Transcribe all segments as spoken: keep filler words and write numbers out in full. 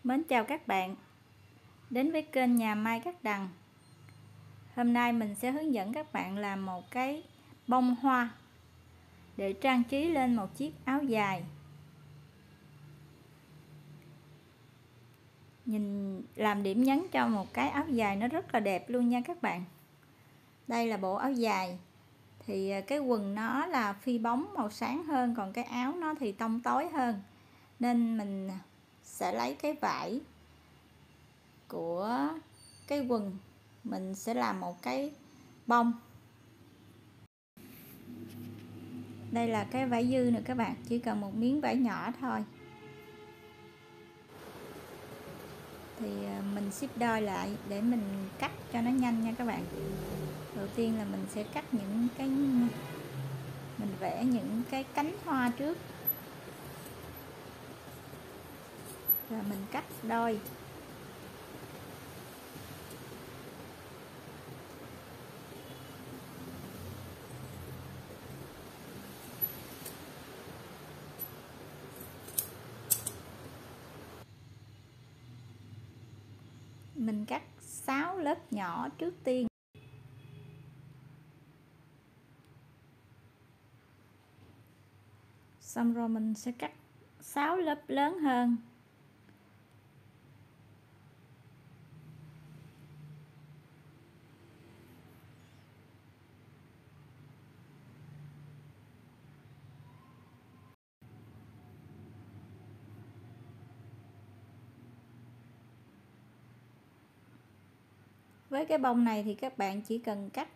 Mến chào các bạn đến với kênh Nhà May Cắt Đằng. Hôm nay mình sẽ hướng dẫn các bạn làm một cái bông hoa để trang trí lên một chiếc áo dài. Nhìn làm điểm nhấn cho một cái áo dài nó rất là đẹp luôn nha các bạn. Đây là bộ áo dài, thì cái quần nó là phi bóng màu sáng hơn, còn cái áo nó thì tông tối hơn, nên mình sẽ lấy cái vải của cái quần, mình sẽ làm một cái bông. Đây là cái vải dư nữa các bạn, chỉ cần một miếng vải nhỏ thôi. Thì mình ship đôi lại để mình cắt cho nó nhanh nha các bạn. Đầu tiên là mình sẽ cắt những cái, mình vẽ những cái cánh hoa trước, rồi mình cắt đôi. Mình cắt sáu lớp nhỏ trước tiên. Xong rồi mình sẽ cắt sáu lớp lớn hơn. Với cái bông này thì các bạn chỉ cần cắt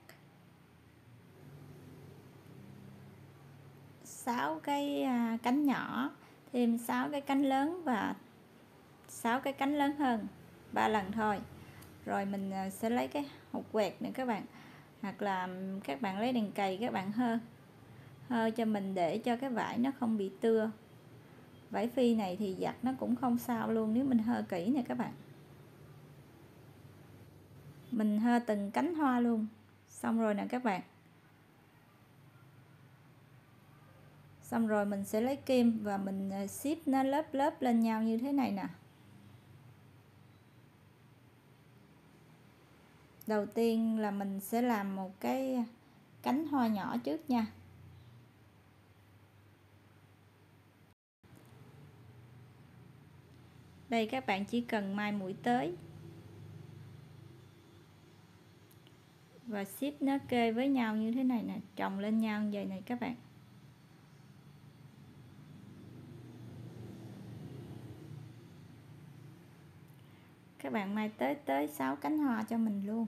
sáu cái cánh nhỏ, thêm sáu cái cánh lớn và sáu cái cánh lớn hơn ba lần thôi. Rồi mình sẽ lấy cái hột quẹt nữa các bạn, hoặc là các bạn lấy đèn cày các bạn hơ hơ cho mình để cho cái vải nó không bị tưa. Vải phi này thì giặt nó cũng không sao luôn nếu mình hơ kỹ nè các bạn. Mình hơ từng cánh hoa luôn. Xong rồi nè các bạn. Xong rồi mình sẽ lấy kim và mình ship nó lớp lớp lên nhau như thế này nè. Đầu tiên là mình sẽ làm một cái cánh hoa nhỏ trước nha. Đây các bạn chỉ cần may mũi tới và ship nó kê với nhau như thế này nè, chồng lên nhau như vậy này các bạn. Các bạn may tới tới sáu cánh hoa cho mình luôn.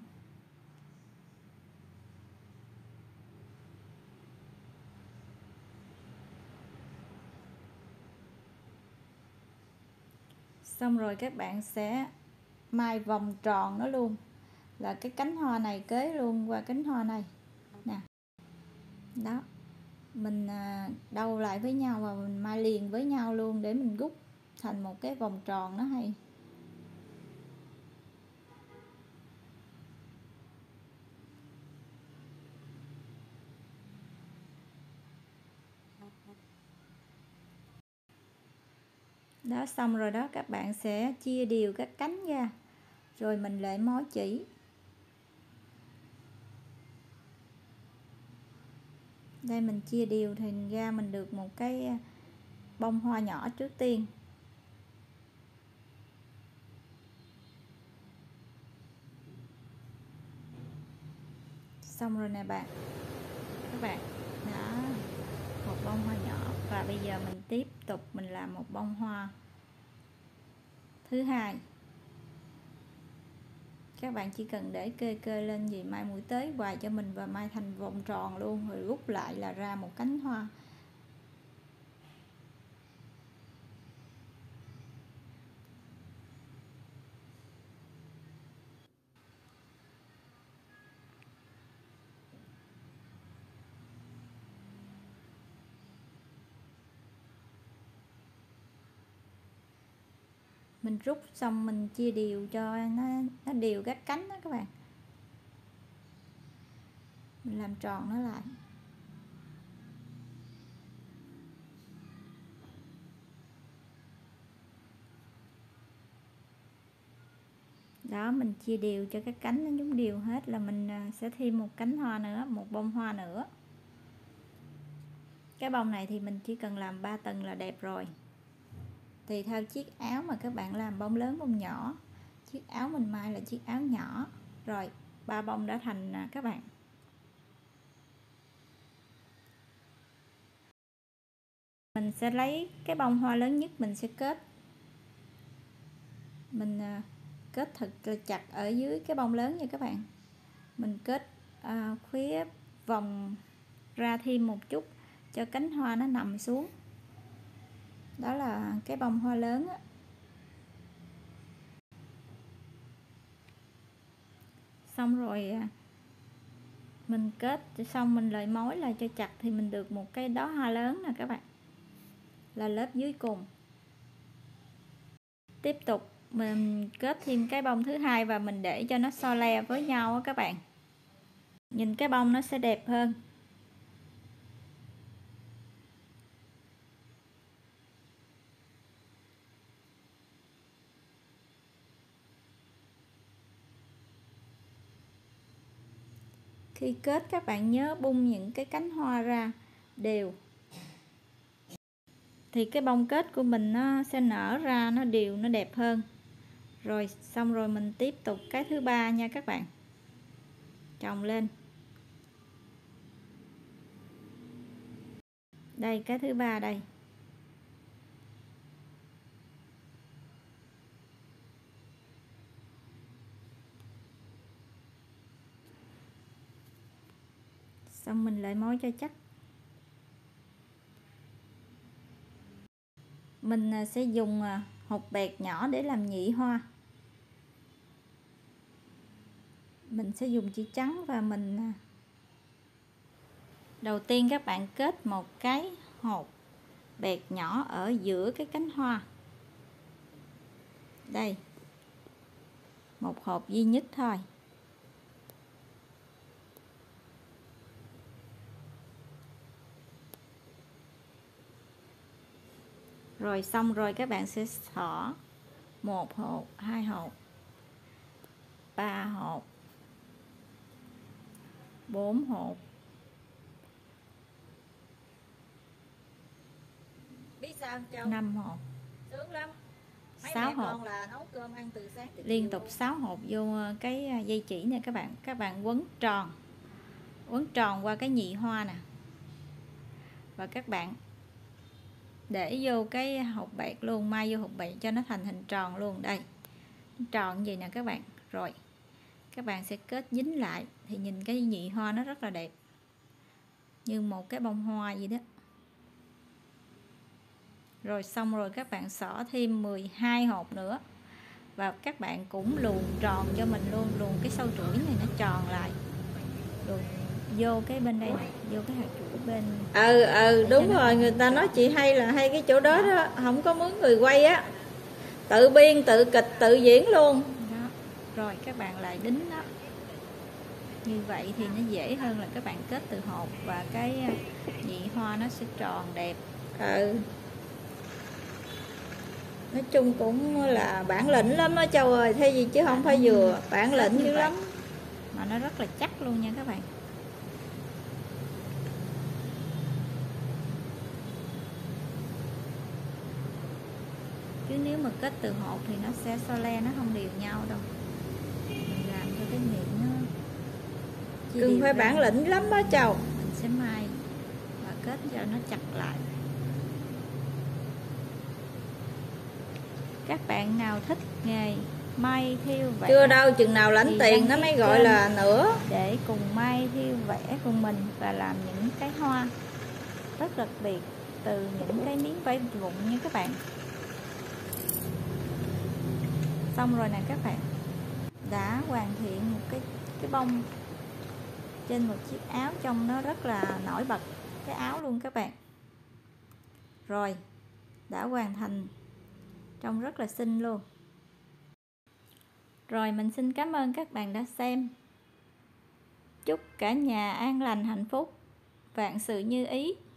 Xong rồi các bạn sẽ may vòng tròn nó luôn, là cái cánh hoa này kế luôn qua cánh hoa này nè. Đó, mình đâu lại với nhau và mình may liền với nhau luôn để mình rút thành một cái vòng tròn nó hay. Đó, xong rồi đó, các bạn sẽ chia đều các cánh ra, rồi mình lại mối chỉ. Đây mình chia đều thì ra mình được một cái bông hoa nhỏ trước tiên. Xong rồi nè bạn, các bạn đã một bông hoa nhỏ, và bây giờ mình tiếp tục mình làm một bông hoa thứ hai. Các bạn chỉ cần để kê kê lên gì may mũi tới hoài cho mình và may thành vòng tròn luôn, rồi rút lại là ra một cánh hoa. Mình rút xong mình chia đều cho nó nó đều các cánh đó các bạn. Mình làm tròn nó lại. Đó, mình chia đều cho cái cánh nó nhúng đều hết là mình sẽ thêm một cánh hoa nữa, một bông hoa nữa. Cái bông này thì mình chỉ cần làm ba tầng là đẹp rồi. Tùy theo chiếc áo mà các bạn làm bông lớn bông nhỏ. Chiếc áo mình may là chiếc áo nhỏ. Rồi, ba bông đã thành nè các bạn. Mình sẽ lấy cái bông hoa lớn nhất mình sẽ kết. Mình kết thật là chặt ở dưới cái bông lớn nha các bạn. Mình kết à, khía vòng ra thêm một chút cho cánh hoa nó nằm xuống. Đó là cái bông hoa lớn á. Xong rồi mình kết xong mình lại mối lại cho chặt thì mình được một cái đóa hoa lớn nè các bạn, là lớp dưới cùng. Tiếp tục mình kết thêm cái bông thứ hai và mình để cho nó so le với nhau á các bạn, nhìn cái bông nó sẽ đẹp hơn. Khi kết các bạn nhớ bung những cái cánh hoa ra đều, thì cái bông kết của mình nó sẽ nở ra nó đều, nó đẹp hơn. Rồi xong rồi mình tiếp tục cái thứ ba nha các bạn, chồng lên. Đây cái thứ ba đây. Xong mình lại mối cho chắc. Mình sẽ dùng hột bẹt nhỏ để làm nhị hoa. Mình sẽ dùng chữ trắng và mình đầu tiên các bạn kết một cái hột bẹt nhỏ ở giữa cái cánh hoa. Đây, một hộp duy nhất thôi. Rồi xong rồi các bạn sẽ xỏ một hộp, hai hộp, ba hộp, bốn hộp, biết sao Châu? năm hộp, Sướng lắm. Mấy sáu mẹ hộp. con là nấu cơm ăn từ sáng tới Liên chiều tục luôn. sáu hộp vô cái dây chỉ này các bạn. Các bạn quấn tròn. Quấn tròn qua cái nhị hoa nè. Và các bạn để vô cái hộp bẹt luôn, may vô hộp bẹt cho nó thành hình tròn luôn. Đây, tròn gì nè các bạn. Rồi các bạn sẽ kết dính lại thì nhìn cái nhị hoa nó rất là đẹp, như một cái bông hoa gì đó. Rồi xong rồi các bạn xỏ thêm mười hai hộp nữa, và các bạn cũng luồn tròn cho mình luôn, luồn cái sâu chuỗi này nó tròn lại, luồn vô cái bên đây này, vô cái hạt chuỗi bên. Ừ ừ đúng rồi, người ta nói chị hay là hay cái chỗ đó đó, không có mướn người quay á, tự biên tự kịch tự diễn luôn đó. Rồi các bạn lại đính đó, như vậy thì nó dễ hơn là các bạn kết từ hộp, và cái nhị hoa nó sẽ tròn đẹp. Ừ, nói chung cũng là bản lĩnh lắm á Châu ơi, thay gì chứ không phải vừa, bản lĩnh dữ lắm mà nó rất là chắc luôn nha các bạn. Chứ nếu mà kết từ hộp thì nó sẽ so le, nó không đều nhau đâu. Mình làm cho cái miệng nó cưng phải bản lĩnh lắm á Châu. Mình sẽ may và kết cho nó chặt lại. Các bạn nào thích nghề may thêu vẽ Chưa đâu, chừng nào lãnh tiền nó mới gọi là nữa, để cùng may thêu vẽ cùng mình và làm những cái hoa rất đặc biệt từ những cái miếng vải vụn như các bạn. Xong rồi nè các bạn, đã hoàn thiện một cái cái bông trên một chiếc áo, trông nó rất là nổi bật cái áo luôn các bạn. Rồi, đã hoàn thành, trông rất là xinh luôn. Rồi mình xin cảm ơn các bạn đã xem. Chúc cả nhà an lành hạnh phúc, vạn sự như ý.